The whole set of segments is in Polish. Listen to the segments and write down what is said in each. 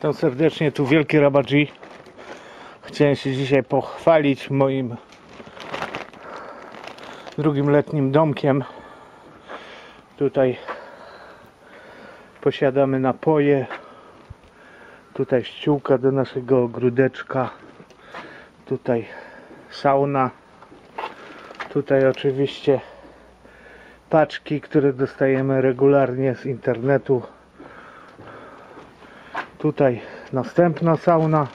Witam serdecznie, tu Wielki Rabadzi. Chciałem się dzisiaj pochwalić moim drugim letnim domkiem. Tutaj posiadamy napoje. Tutaj ściółka do naszego ogródeczka. Tutaj sauna. Tutaj oczywiście paczki, które dostajemy regularnie z internetu. Tutaj następna sauna.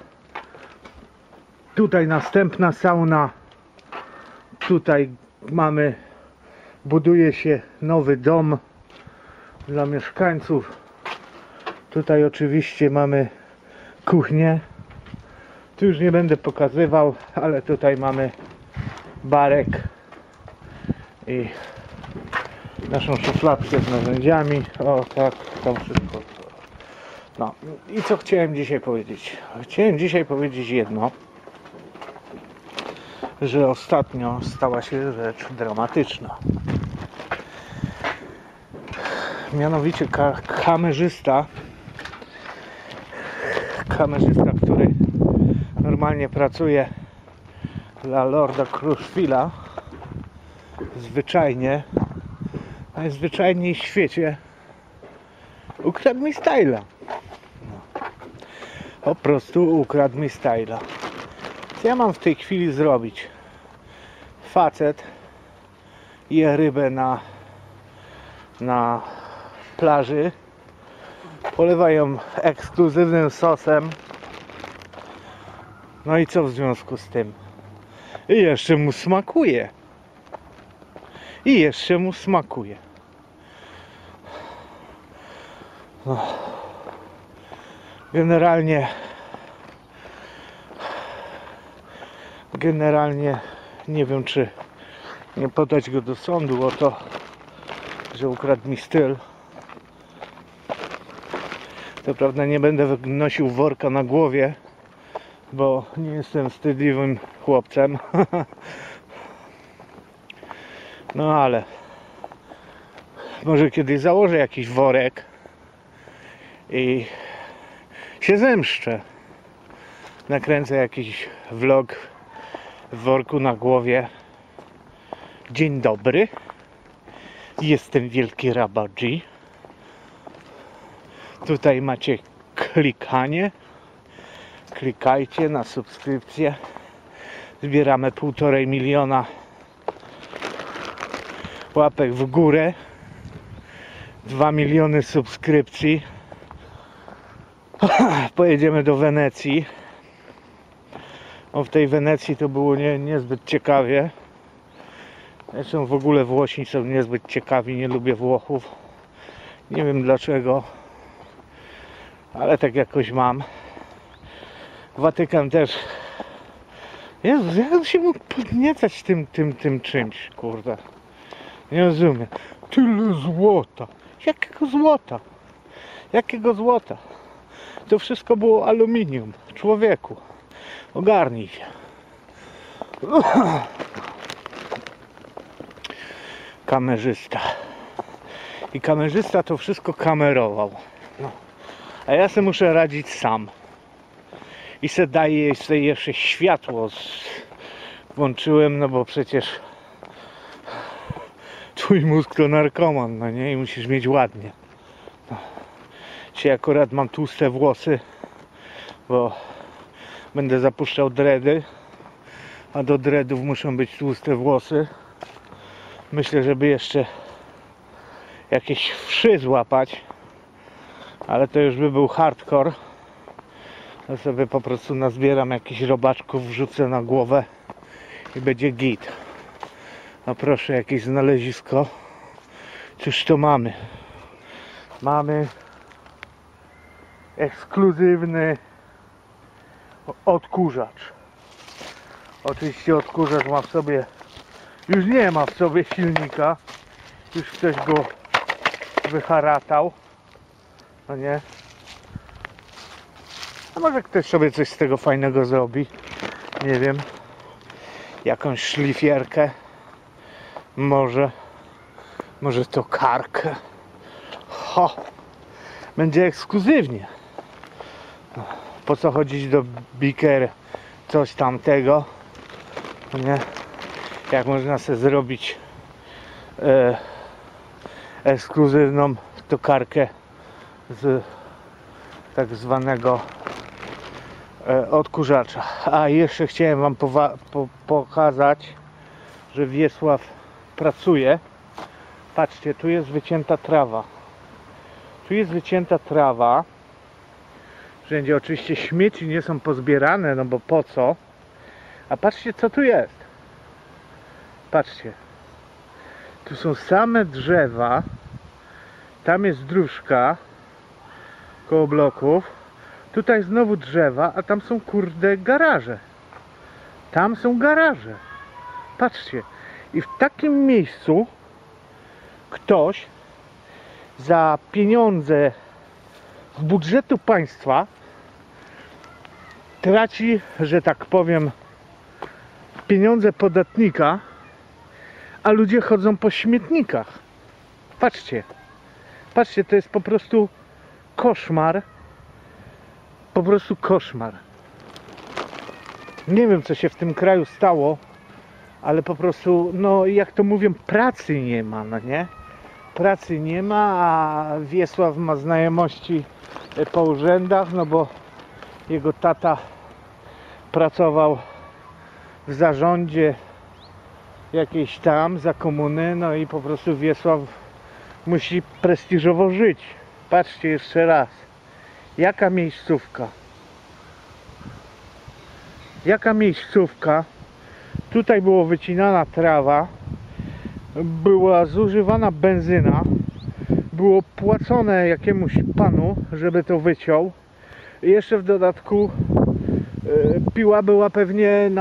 Tutaj następna sauna. Tutaj buduje się nowy dom dla mieszkańców. Tutaj oczywiście mamy kuchnię. Tu już nie będę pokazywał, ale tutaj mamy barek i naszą szufladkę z narzędziami. O tak, tam wszystko. No i co chciałem dzisiaj powiedzieć? Chciałem dzisiaj powiedzieć jedno, że ostatnio stała się rzecz dramatyczna. Mianowicie kamerzysta, który normalnie pracuje dla Lorda Kruszwila, najzwyczajniej w świecie ukradł mi styla. Po prostu ukradł mi styla. Co ja mam w tej chwili zrobić? Facet je rybę na plaży, polewa ją ekskluzywnym sosem. No i co w związku z tym? I jeszcze mu smakuje. No. Generalnie nie wiem, czy nie podać go do sądu o to, że ukradł mi styl. Co prawda nie będę nosił worka na głowie, bo nie jestem wstydliwym chłopcem. No ale może kiedyś założę jakiś worek i się zemszczę. Nakręcę jakiś vlog w worku na głowie. Dzień dobry, jestem Wielki Rabadzi. Tutaj macie klikanie. Klikajcie na subskrypcję. Zbieramy 1,5 miliona łapek w górę. 2 miliony subskrypcji. Pojedziemy do Wenecji. W tej Wenecji to było niezbyt ciekawie. Zresztą w ogóle Włosi są niezbyt ciekawi. Nie lubię Włochów. Nie wiem dlaczego, ale tak jakoś mam. Watykan też. Jezus, jak on się mógł podniecać tym czymś, kurde. Nie rozumiem. Tyle złota. Jakiego złota? To wszystko było aluminium. Człowieku, ogarnij się. Kamerzysta. I kamerzysta to wszystko kamerował. No. A ja sobie muszę radzić sam. I daję sobie jeszcze światło. Włączyłem, no bo przecież twój mózg to narkoman, no nie? I musisz mieć ładnie. No. Dzisiaj akurat mam tłuste włosy, bo będę zapuszczał dready, a do dreadów muszą być tłuste włosy. Myślę, żeby jeszcze jakieś wszy złapać, ale to już by był hardcore. Ja sobie po prostu nazbieram jakichś robaczków, wrzucę na głowę i będzie git. A proszę, jakieś znalezisko. Cóż to mamy? Mamy ekskluzywny odkurzacz. Oczywiście odkurzacz ma w sobie, już nie ma w sobie silnika. Już ktoś go wyharatał. No nie? A może ktoś sobie coś z tego fajnego zrobi. Nie wiem. Jakąś szlifierkę. Może to kark. Ho! Będzie ekskluzywnie. No, po co chodzić do Biker, coś tamtego, nie? Jak można sobie zrobić ekskluzywną tokarkę z tak zwanego odkurzacza. A jeszcze chciałem wam pokazać, że Wiesław pracuje. Patrzcie, tu jest wycięta trawa. Tu jest wycięta trawa. Wszędzie oczywiście śmieci nie są pozbierane, no bo po co? A patrzcie, co tu jest. Patrzcie. Tu są same drzewa. Tam jest dróżka koło bloków. Tutaj znowu drzewa, a tam są kurde garaże. Tam są garaże. Patrzcie. I w takim miejscu ktoś za pieniądze z budżetu państwa traci, że tak powiem, pieniądze podatnika, a ludzie chodzą po śmietnikach. Patrzcie. Patrzcie, to jest po prostu koszmar. Po prostu koszmar. Nie wiem, co się w tym kraju stało, ale po prostu, no jak to mówią, pracy nie ma, no nie? Pracy nie ma, a Wiesław ma znajomości po urzędach, no bo jego tata pracował w zarządzie jakiejś tam za komuny, no i po prostu Wiesław musi prestiżowo żyć. Patrzcie jeszcze raz. Jaka miejscówka? Jaka miejscówka? Tutaj było wycinana trawa, była zużywana benzyna, było płacone jakiemuś panu, żeby to wyciął. I jeszcze w dodatku piła była pewnie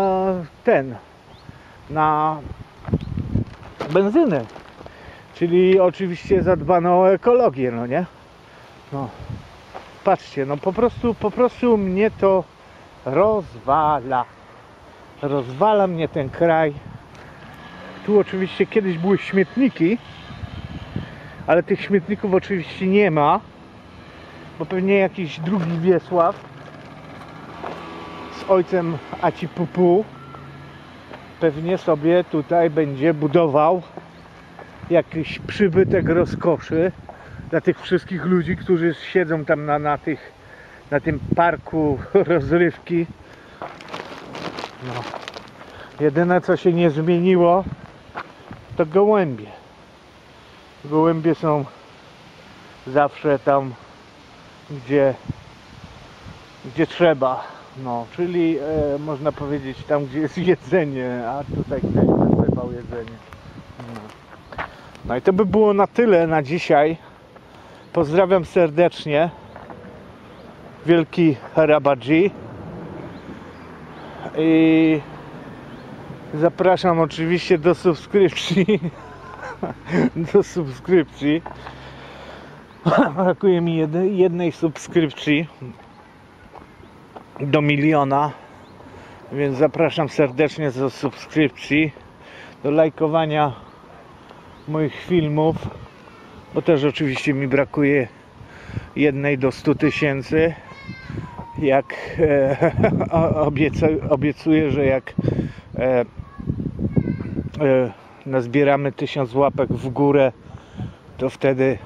na benzynę. Czyli oczywiście zadbano o ekologię, no nie? No. Patrzcie, no po prostu mnie to rozwala. Rozwala mnie ten kraj. Tu oczywiście kiedyś były śmietniki, ale tych śmietników oczywiście nie ma, bo pewnie jakiś drugi Wiesław z ojcem Acipupu pewnie sobie tutaj będzie budował jakiś przybytek rozkoszy dla tych wszystkich ludzi, którzy siedzą tam na tym parku rozrywki. No. Jedyne, co się nie zmieniło, to gołębie. Gołębie są zawsze tam, gdzie trzeba. No, czyli można powiedzieć tam, gdzie jest jedzenie, a tutaj ktoś nasypał jedzenie. No i to by było na tyle na dzisiaj. Pozdrawiam serdecznie. Wielki Rabaji. I zapraszam oczywiście do subskrypcji. Do subskrypcji. Brakuje mi jednej subskrypcji do 1 000 000, więc zapraszam serdecznie do subskrypcji, do lajkowania moich filmów, bo też oczywiście mi brakuje jednej do 100 000. Jak obiecuję, że jak nazbieramy 1000 łapek w górę, to wtedy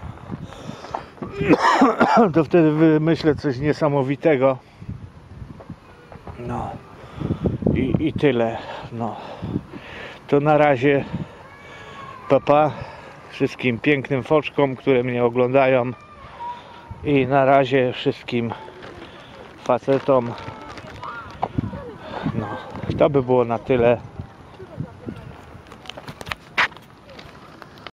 wymyślę coś niesamowitego. No i tyle. No to na razie papa wszystkim pięknym foczkom, które mnie oglądają, i na razie wszystkim facetom. No to by było na tyle.